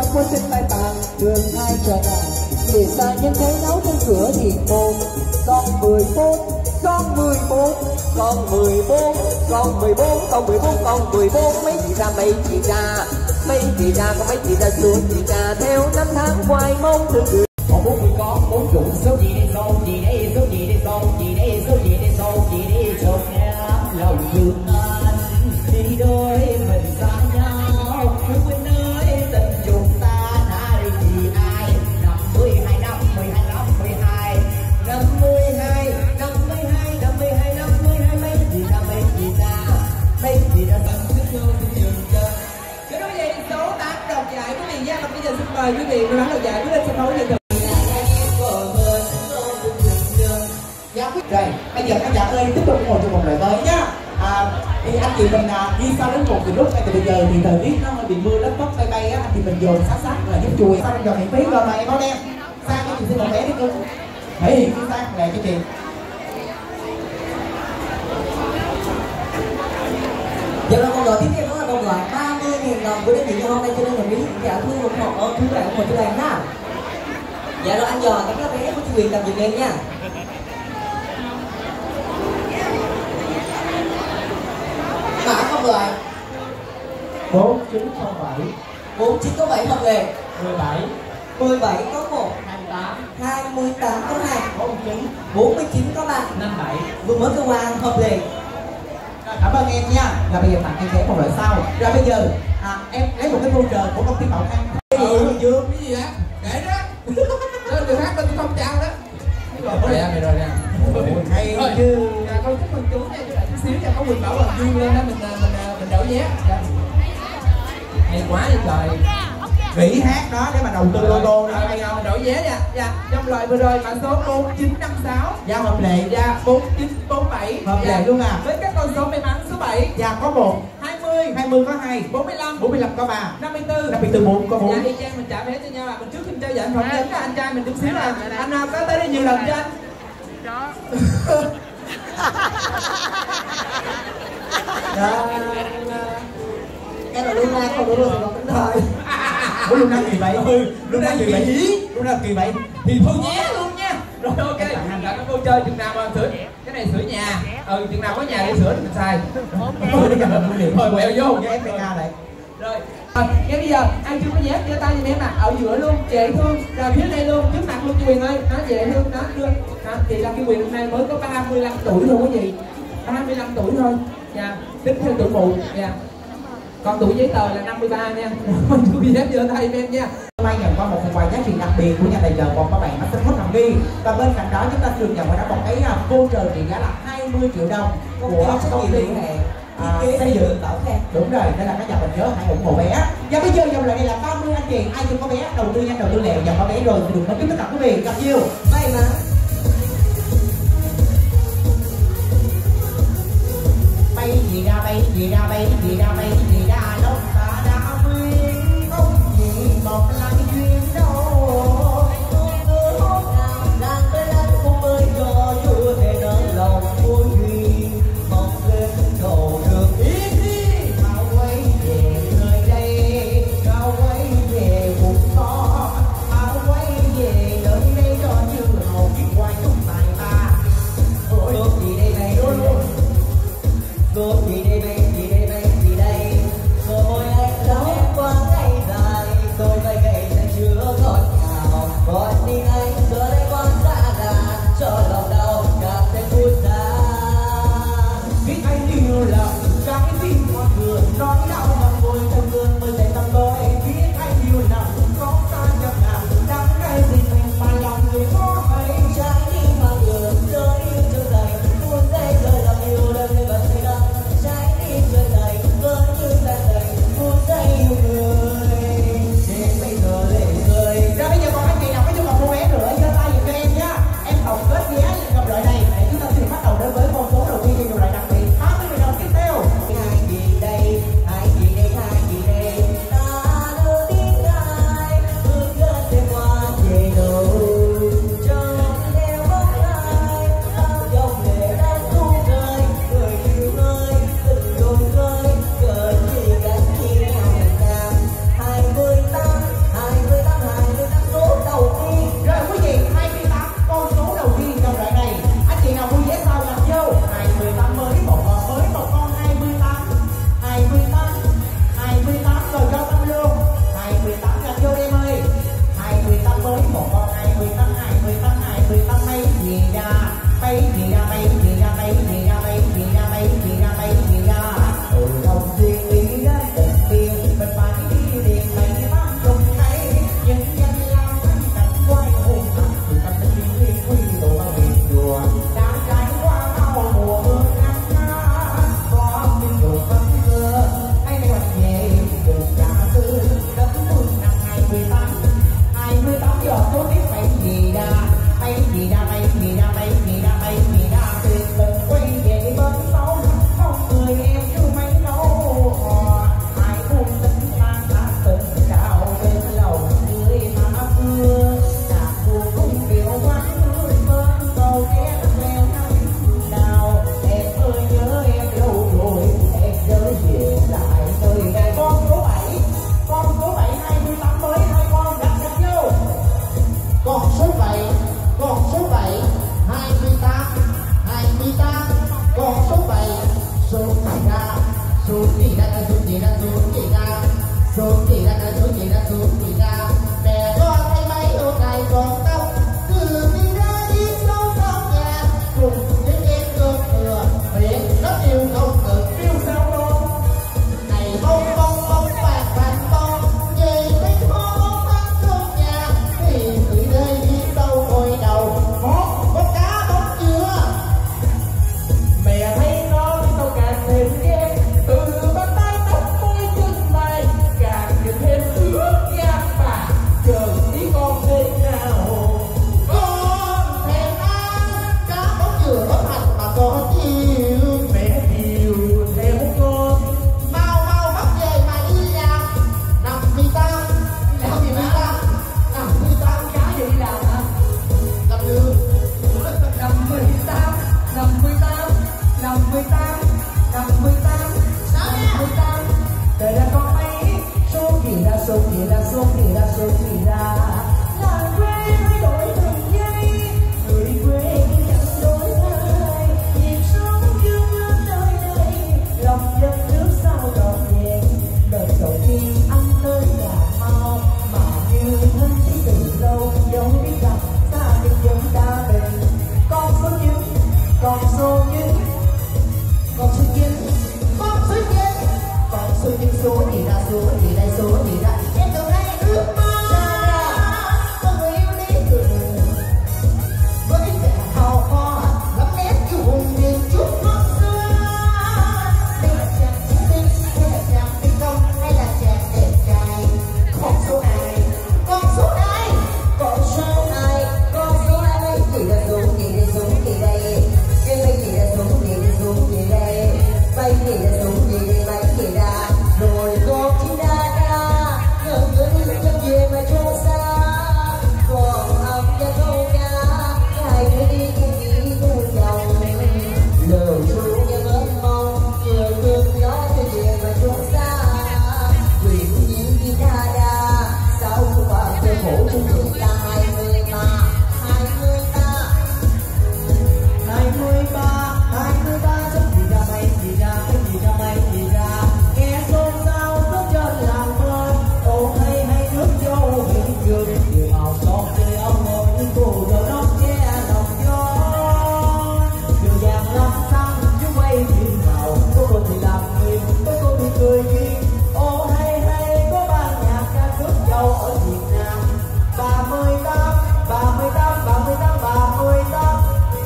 của trên tay tàng đường hai trò đàn để xa nhân thấy nấu trên cửa thì một con 14 con 14 con 14 con 14 con 14 con 14 mấy chị ra mấy chị ra mấy chị ra có mấy chị ra xuống chị ra theo năm tháng hoài mong thương người có 40 con 40 số gì đây số gì đây số gì đây số gì đây số gì đây số gì đây chồng em lòng thương anh đi đôi mình xa nhau quên nơi tình chúng ta đã đi thì ai 52 năm 12 năm 12 năm 12 năm 12 năm 12 năm 12 mấy gì ra mấy gì ra sân thích nhau thích dừng chân. Kính quý vị, số 8 đoạt giải của Tiền Giang. Bây giờ xin mời quý vị ban đoạt giải bước lên sân khấu nhận được. Rồi, bây giờ các bạn ơi tiếp tục ngồi trong một lời mới nhá. Thì anh chị mình đi sau đến một lúc ngay từ bây giờ thì thời tiết nó hơi bị mưa lất phất bay bay á, anh chị mình dồn sát là giúp chùi sau giờ miễn phí rồi mà em báo đen sang cho chị xin một vé đi cưng thể hiện cái sang lẹ cho chị. Giờ là con gọi tiếp theo đó là con gọi 30.000 đồng của đơn vị hôm nay cho nên mình biết trả thương ủng hộ ở thứ bạn của chú Lan ha. Dạ rồi anh dò các vé của chị Quyền cầm dùm em nha. Mã không lời 4907 4907 hợp lệ 17 17 có 1 28 28 có 2 49 49 có 3 57 vừa mới cơ quan hợp lệ. Cảm ơn em nha. Rồi bây giờ tặng em vé một loại sau. Rồi bây giờ em lấy một cái voucher của công ty Bảo An. Dương cái gì đó để đó lên từ hát lên không chào đó rồi nha Hay chứ. Con chúc mừng chú nha, chú lại chút xíu nha, có Quyền Bảo Hoàng Dương lên đó mình đổi vé. Hay quá vậy trời. Nghỉ hát đó để mà đầu tư logo đó. Bây giờ mình đổi vé nha. Dạ, trong loại vừa rồi mã số 4956. Dạ hợp lệ. Dạ 4947. Hợp lệ luôn à. Với các con số may mắn số 7. Dạ có 1 20 20 có 2 45 45 có 3 54 54 4 có 4. Dạ, y chang mình trả vé cho nhau à. Mình trước khi trao giải phỏng vấn anh trai mình chút xíu là anh có tới đây nhiều lần chưa anh? Em là Luna không đúng rồi thì còn tính thời. Ủa Luna kỳ vậy? Luna kỳ vậy? Luna kỳ vậy? Thì thôi nhé luôn nha. Rồi ok. Hành đã có cô chơi chừng nào mà sửa cái này sửa nhà. Chừng nào có nhà để sửa thì mình xài. Thôi quẹo vô với FPK lại. Rồi. Ngay bây giờ ai chưa có vé giơ tay giùm em ạ. Ở giữa luôn, dễ thương. Rồi phía đây luôn, trước mặt luôn chị Quyền ơi. Nó dễ thương đó chưa? Chị là cái Quyền hôm nay mới có 35 tuổi thôi quý vị. 35 tuổi thôi. Dạ, tính theo tuổi mụ. Dạ. Còn tuổi giấy tờ là 53 nha. Chú vé giơ tay em nha. Hôm nay nhận qua một phần quà giá trị đặc biệt của nhà tài trợ còn có bạn mắt xích hút Hồng Nghi. Và bên cạnh đó chúng ta được nhận qua đó một cái voucher trị giá là 20 triệu đồng của công ty xây dựng. Đúng rồi, nên là các nhà mình nhớ hãy ủng hộ vé. Và bây giờ dòng lại đây là 30 anh chị, ai chưa có vé đầu tư nhanh đầu tư lẹ và có vé rồi thì đừng nói tiếp tất cả quý vị gặp nhiều may mắn. Bay gì ra bay gì ra bay gì ra bay gì ra đâu ta đã quyên không gì một là duyên đâu cứ hốt làm tới lên cũng mới cho chưa thể nỡ lòng vui duyên mong lên cầu đường yên đi mau quay về nơi đây mau quay về vùng có mau quay về nơi đây cho như hồn quay trong tài ba ôi gì đây này luôn gì đây đây gì đây xuống thì ra xuống thì ra làng quê thay đổi từng giây người quê chẳng đổi thay nhịp sống dương lên nơi đây lòng dân nước sao trọn vẹn đời đầu tiên anh tới Cà Mau mà như thân chỉ từ lâu dẫu biết gặp ta nhưng vẫn đã về con số chín con số chín con số chín con số chín con số chín số gì ra số gì đây số gì ra em từ đây ước mơ có người yêu đi từ với vẻ hào hoa lắm nét yêu hùng miền chút ngọt xưa đây là chàng xinh xinh hay là chàng phi công hay là chàng đẹp trai con số này con số này con số này con số ai chỉ là số gì đây số gì đây cái bay chỉ là số gì đây số gì đây bay chỉ là số gì đây bay chỉ là rồi con chỉ đa đa ngờ ngỡ đi chân về mà trông xa còn âm và câu ca hai đứa đi cái nghĩ theo dòng lời ru như mến mong chiều cơn gió cho về mà trông xa quyền những đi đa đa sao qua cơ khổ trong chúng ta 23 chắc gì ra bay gì ra cái gì ra bay gì ra nghe xôn xao nước trên làng mơ ô hay hay nước châu hiện trường nhiều màu son tươi ông ngồi như cô dâu nóc che lòng gió đường vàng lắm xanh chứ quay phim màu cô thì làm người cô thì cười duyên ô hay hay có ban nhạc ca khúc châu ở Việt Nam 38 38 38 38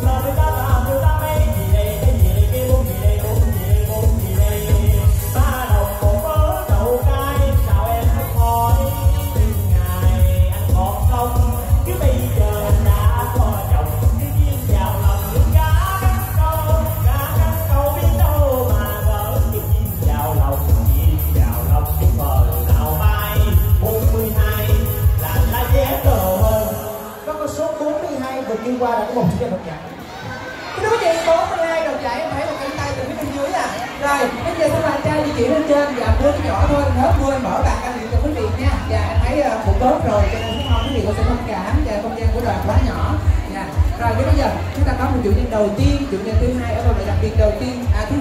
đi qua đã có một chiếc độc giải. Cái quý vị 42 độc giải em thấy một cánh tay từ phía bên dưới à. Rồi, bây giờ sẽ là trai di chuyển lên trên và mưa cái nhỏ thôi, hết mưa mở bàn ăn điện cho quý vị nha. Và em thấy một bớt rồi cho nên không quý vị có sự thông cảm và không gian của đoàn quá nhỏ. Dạ. Rồi cái bây giờ chúng ta có một chủ nhân đầu tiên, chủ nhân thứ hai ở vòng loại đặc biệt đầu tiên, thứ